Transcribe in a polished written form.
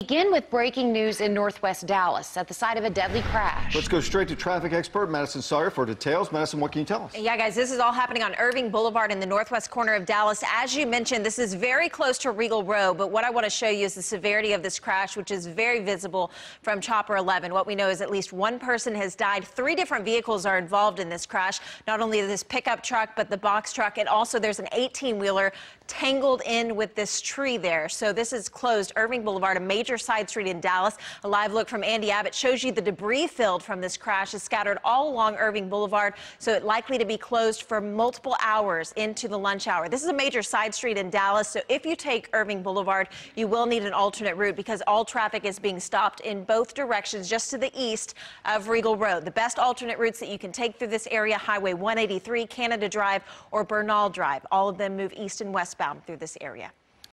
Begin with breaking news in northwest Dallas at the site of a deadly crash. Let's go straight to traffic expert Madison Sawyer for details. Madison, what can you tell us? Yeah, guys, this is all happening on Irving Boulevard in the northwest corner of Dallas. As you mentioned, this is very close to Regal Road, but what I want to show you is the severity of this crash, which is very visible from Chopper 11. What we know is at least one person has died. 3 different vehicles are involved in this crash, not only this pickup truck, but the box truck, and also there's an 18-wheeler tangled in with this tree there. So this is closed Irving Boulevard, a major side street in Dallas. A live look from Andy Abbott shows you the debris filled from this crash is scattered all along Irving Boulevard, so it's likely to be closed for multiple hours into the lunch hour. This is a major side street in Dallas, so if you take Irving Boulevard, you will need an alternate route because all traffic is being stopped in both directions just to the east of Regal Road. The best alternate routes that you can take through this area: Highway 183, Canada Drive, or Bernal Drive. All of them move east and westbound through this area.